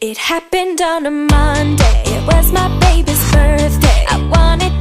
It happened on a Monday. It was my baby's birthday. I wanted